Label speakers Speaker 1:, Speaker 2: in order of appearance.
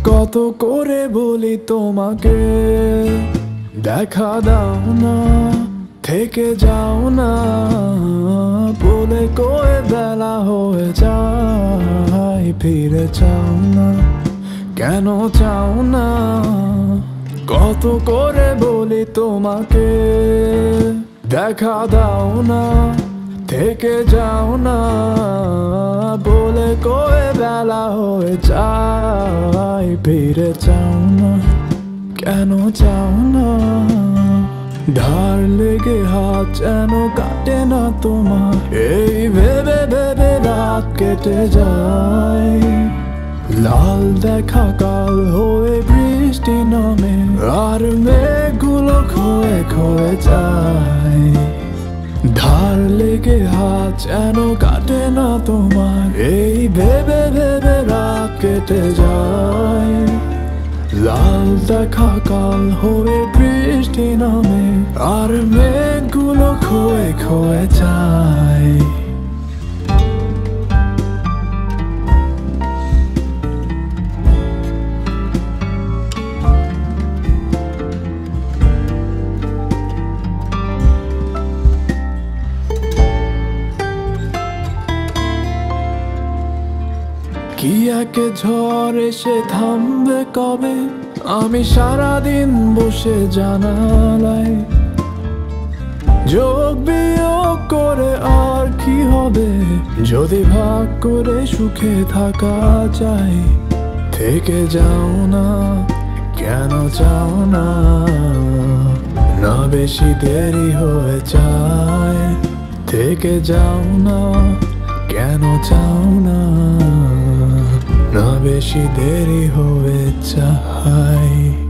Speaker 1: কত করে বলি তোমাকে দেখা দাও না, থেকে যাও না, বলে কয়ে বেলা হয়ে যায়, ফিরে চাও না, কেন চাও না? কত করে বলি তোমাকে দেখা দাও না, থেকে যাও না, বলে কয়ে বেলা হয়ে যায়, ফিরে চাও না, কেন চাও না? ধার লেগে হাত যেন কাটে না তোমার, এই ভেবে ভেবে রাত কেটে যায়। লাল দেখা কাল হয়ে বৃষ্টি নামে, আর মেঘগুলো ক্ষয়ে ক্ষয়ে যায়। ধার লেগে হাত যেন কাটে না তোমার, এই ভেবে ভেবে রাত কেটে যায়। লাল দেখা কাল হয়ে বৃষ্টি নামে, আর মেঘগুলো ক্ষয়ে ক্ষয়ে যায়। কি একে ঝড় এসে থামবে কবে? আমি সারাদিন বসে জানালায় যোগ বিয়োগ করে আর কি হবে, যদি ভাগ করে সুখে থাকা যায়। থেকে যাও না, কেন চাও না? না বেশি দেরি হয়ে যায়, থেকে যাও না, কেন চাও না? না বেশি দেরি হয়ে যায়।